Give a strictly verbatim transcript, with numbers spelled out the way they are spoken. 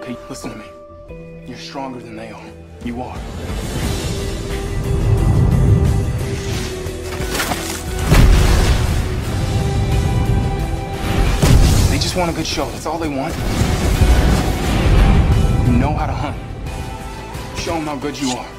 okay? Listen to me. You're stronger than they are. You are. They just want a good show. That's all they want. You know how to hunt. Show them how good you are.